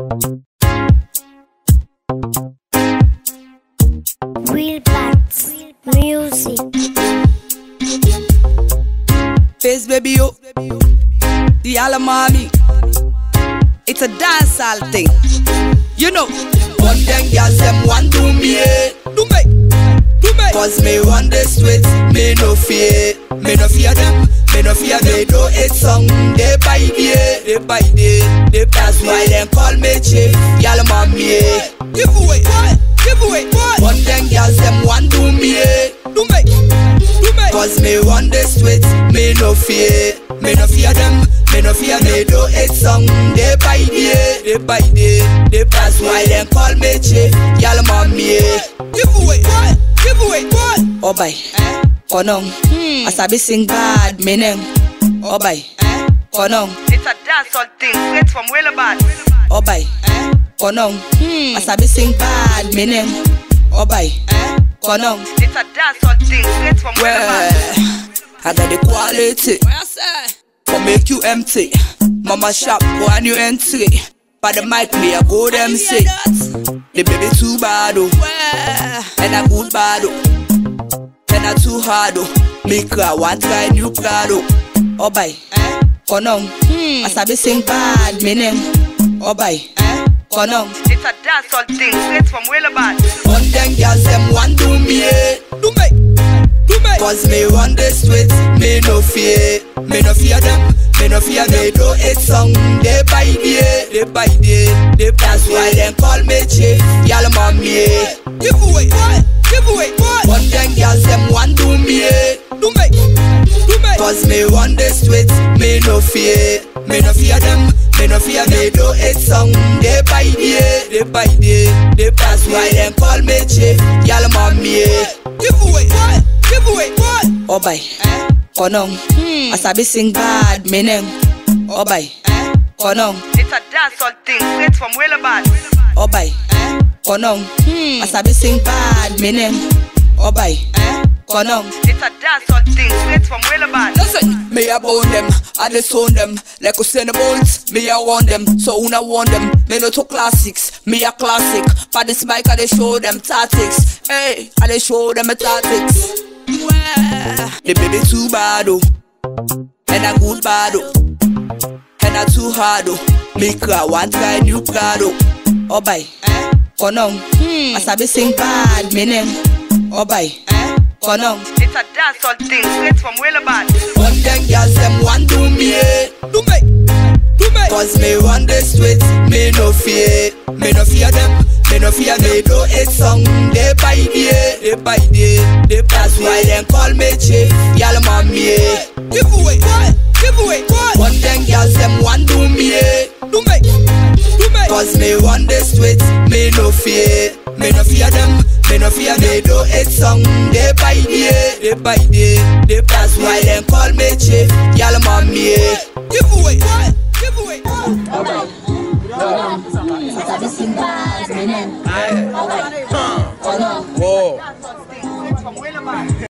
Real Bats Music. Face baby yo, the Alamami. It's a dancehall thing, you know. But them girls them want do me, do me. Cause me want the sweet, me no fear them, me no fear they do it song, they bite they that's why them call me chief, y'all mommy. Give away, what? But them girls them want do me, do me. Cause me want the sweet, me no fear them, me no fear they do it song, they bite they that's why them call me chief, y'all mommy. Give away, what? Oh bye, konong. Asabi sing bad, meaning. Oh bye, konong. It's a dancehall thing, straight from Willabad. Oh bye, konong. Asabi sing bad, meaning. Oh bye, konong. It's a dancehall thing, straight from Well, Willabad. I got the quality. For make you empty. Mama shop, one you entry. By the mic, me a go them say. The baby too bad oh, and a good bad oh, and a too hard oh. Me cry one try new prado. Oh bye, konong. Asabi sing bad meaning. Oh bye, konong. It's a dancehall thing, straight from Willabad. But them girls them want do me, do me. Cause me want the sweet, me no fear them, me no fear they do it song, they bite they that's why them call me chief, y'all mommy. Give away, what? But them girls them want do me, do me. Cause me want the sweet, me no fear them, me no fear they do it song, they bite they that's why them call me chief, y'all mommy. Give away, what? Oh bye, konong. Asabi sing bad meaning. Oh bye, konong. It's a dancehall thing, straight from Willabad. Oh bye, konong. Asabi sing bad meaning. Oh bye, konong. It's a dancehall thing, straight from Willabad. Listen, me a bone them, I disown them. Like we send the bones, me a want them. So una want them, me no to classics, me a classic. For this mic I dey show them tactics. Hey, I dey show them a tactics. The baby too bad oh, and a good bad oh, and a too hard oh. Me cry one try new prado. Oh bye, konong. Asabi sing bad meaning. Oh bye, konong. It's a dancehall thing, straight from Willabad. But them girls them want do me, do me. Cause me want the sweet, me no fear them, me no fear they do it song, they bite they that's why them call me chief, y'all mommy. Give away, what? But them girls them want do me, do me. Cause me want the sweet, me no fear them, me no fear they do it song, they bite they that's why them call me chief, y'all mommy. Give away, what? Asabi sing bad meaning. Whoa.